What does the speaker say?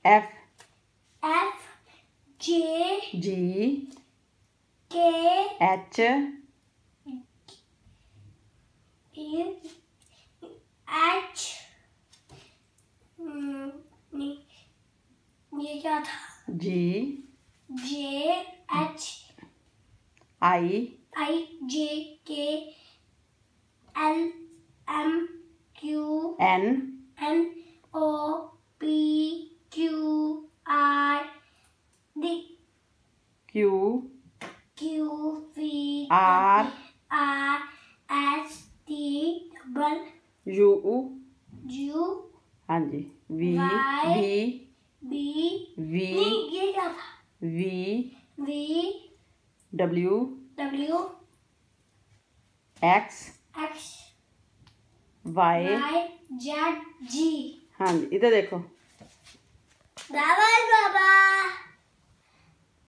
F J G K H H ये क्या था? G J H I J K L M Q N O P Q R Q V R S T U U हाँ जी V Y B V ये क्या था? V W X Y Z G। हाँ जी इधर देखो। Bye bye.